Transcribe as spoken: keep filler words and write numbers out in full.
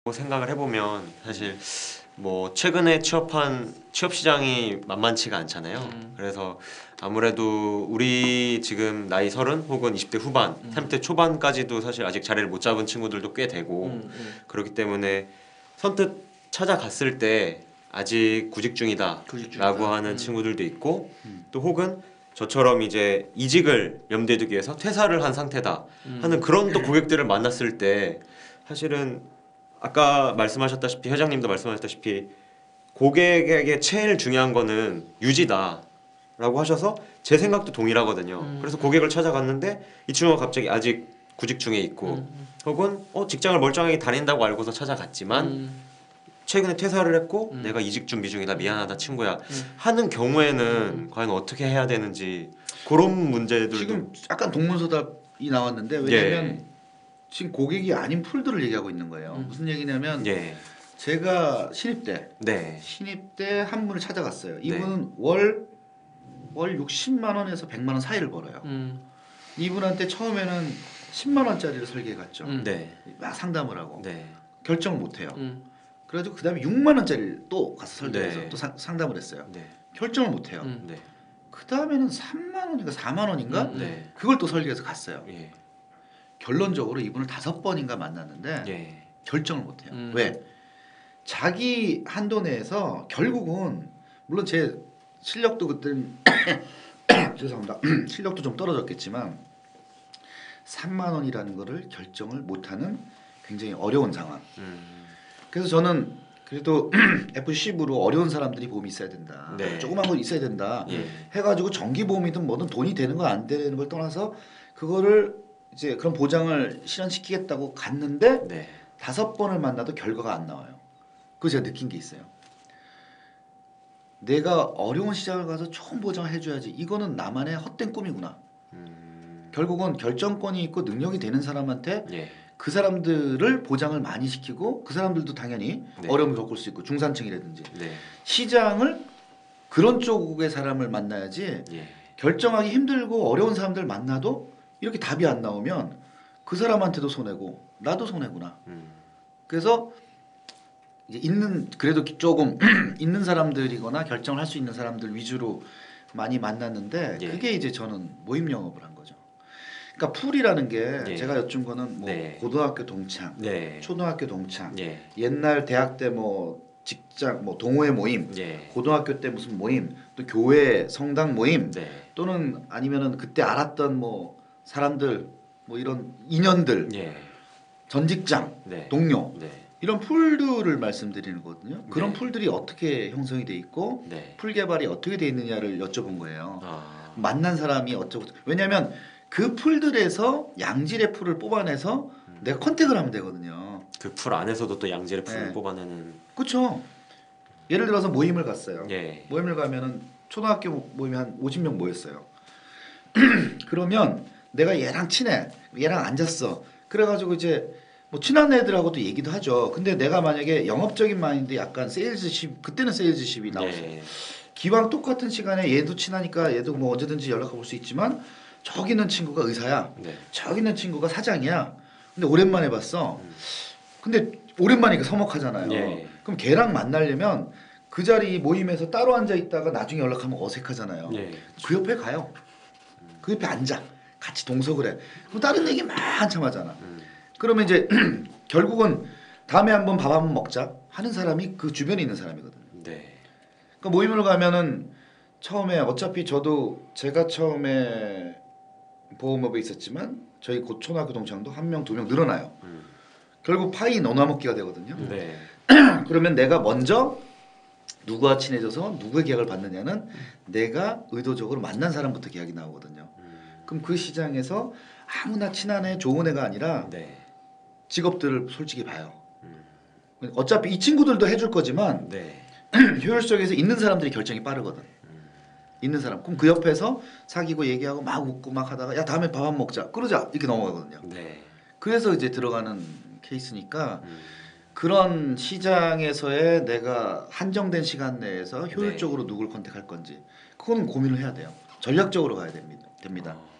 생각을 해보면 사실 뭐 최근에 취업한 취업 시장이 만만치가 않잖아요. 음. 그래서 아무래도 우리 지금 나이 서른 혹은 이십 대 후반, 음. 삼십 대 초반까지도 사실 아직 자리를 못 잡은 친구들도 꽤 되고 음, 음. 그렇기 때문에 선뜻 찾아갔을 때 아직 구직 중이다 구직 라고 중이다. 하는 음. 친구들도 있고 음. 또 혹은 저처럼 이제 이직을 염두에 두기 위해서 퇴사를 한 상태다 음. 하는 그런 또 고객들을 만났을 때 사실은 아까 말씀하셨다시피 회장님도 말씀하셨다시피 고객에게 제일 중요한 거는 유지다 라고 하셔서 제 생각도 동일하거든요. 음. 그래서 고객을 찾아갔는데 이 친구가 갑자기 아직 구직 중에 있고 음. 혹은 어, 직장을 멀쩡하게 다닌다고 알고서 찾아갔지만 음. 최근에 퇴사를 했고 음. 내가 이직 준비 중이다 미안하다 친구야 음. 하는 경우에는 과연 어떻게 해야 되는지 그런 문제들도 지금 약간 동문서답이 나왔는데 왜냐면 지금 고객이 아닌 풀들을 얘기하고 있는 거예요. 음. 무슨 얘기냐면 예. 제가 신입 때 네. 신입 때 한 분을 찾아갔어요. 네. 이분은 월, 월 육십만 원에서 백만 원 사이를 벌어요. 음. 이분한테 처음에는 십만 원짜리를 설계해 갔죠. 음. 네. 막 상담을 하고 네. 결정을 못 해요. 음. 그래가지고 그 다음에 육만 원짜리를 또 가서 설계해서 네. 또 사, 상담을 했어요. 네. 결정을 못 해요. 음. 네. 그 다음에는 삼만 원인가 사만 원인가 음. 네. 그걸 또 설계해서 갔어요. 예. 결론적으로 이분을 다섯 번인가 만났는데 예. 결정을 못 해요. 음. 왜? 자기 한도 내에서 결국은 물론 제 실력도 그때는 죄송합니다. 실력도 좀 떨어졌겠지만 삼만 원이라는 거를 결정을 못하는 굉장히 어려운 상황. 음. 그래서 저는 그래도 에프 십으로 어려운 사람들이 보험이 있어야 된다. 네. 조그만 거 있어야 된다. 예. 해가지고 정기보험이든 뭐든 돈이 되는 거 안 되는 걸 떠나서 그거를 이제 그런 보장을 실현시키겠다고 갔는데 네. 다섯 번을 만나도 결과가 안 나와요. 그거 제가 느낀 게 있어요. 내가 어려운 시장을 가서 좋은 보장을 해줘야지. 이거는 나만의 헛된 꿈이구나. 음. 결국은 결정권이 있고 능력이 되는 사람한테 예. 그 사람들을 보장을 많이 시키고 그 사람들도 당연히 네. 어려움을 겪을 수 있고 중산층이라든지 네. 시장을 그런 쪽의 사람을 만나야지 예. 결정하기 힘들고 어려운 사람들 만나도 이렇게 답이 안 나오면 그 사람한테도 손해고 나도 손해구나. 음. 그래서 이제 있는 그래도 조금 있는 사람들이거나 결정을 할 수 있는 사람들 위주로 많이 만났는데 예. 그게 이제 저는 모임 영업을 한 거죠. 그러니까 풀이라는 게 예. 제가 여쭌 거는 뭐 네. 고등학교 동창, 네. 초등학교 동창, 예. 옛날 대학 때 뭐 직장 뭐 동호회 모임, 예. 고등학교 때 무슨 모임, 또 교회 성당 모임 네. 또는 아니면은 그때 알았던 뭐 사람들 뭐 이런 인연들, 예. 전 직장, 네. 동료 네. 이런 풀들을 말씀드리는 거거든요. 그런 네. 풀들이 어떻게 형성이 돼 있고 네. 풀 개발이 어떻게 돼 있느냐를 여쭤본 거예요. 아. 만난 사람이 어쩌고 왜냐하면 그 풀들에서 양질의 풀을 뽑아내서 음. 내가 컨택을 하면 되거든요. 그 풀 안에서도 또 양질의 풀을 네. 뽑아내는. 그렇죠. 예를 들어서 모임을 갔어요. 예. 모임을 가면은 초등학교 모임이 한 오십 명 모였어요. 그러면 내가 얘랑 친해. 얘랑 앉았어. 그래가지고 이제 뭐 친한 애들하고도 얘기도 하죠. 근데 내가 만약에 영업적인 마인드 약간 세일즈십 그때는 세일즈십이 나왔어요. 네. 기왕 똑같은 시간에 얘도 친하니까 얘도 뭐 언제든지 연락해 볼 수 있지만 저기 있는 친구가 의사야. 네. 저기 있는 친구가 사장이야. 근데 오랜만에 봤어. 음. 근데 오랜만이니까 서먹하잖아요. 예. 그럼 걔랑 만나려면 그 자리 모임에서 따로 앉아 있다가 나중에 연락하면 어색하잖아요. 예. 그 옆에 가요. 그 옆에 앉아. 같이 동석을 해. 그럼 다른 얘기 막 한참 하잖아. 음. 그러면 이제 결국은 다음에 한번 밥 한번 먹자 하는 사람이 그 주변에 있는 사람이거든요. 네. 그러니까 모임을 가면은 처음에 어차피 저도 제가 처음에 보험업에 있었지만 저희 고 초등학교 동창도 한 명, 두 명 늘어나요. 음. 결국 파이 너나먹기가 되거든요. 네. 그러면 내가 먼저 누구와 친해져서 누구의 계약을 받느냐는 내가 의도적으로 만난 사람부터 계약이 나오거든요. 음. 그럼 그 시장에서 아무나 친한 애, 좋은 애가 아니라 네. 직업들을 솔직히 봐요. 음. 어차피 이 친구들도 해줄 거지만 네. 효율적에서 있는 사람들이 결정이 빠르거든. 있는 사람. 그럼 그 옆에서 사귀고 얘기하고 막 웃고 막 하다가 야 다음에 밥 한 번 먹자. 그러자 이렇게 넘어가거든요. 네. 그래서 이제 들어가는 케이스니까 음. 그런 시장에서의 내가 한정된 시간 내에서 효율적으로 네. 누굴 컨택할 건지 그거는 고민을 해야 돼요. 전략적으로 가야 됩니다. 됩니다. 어.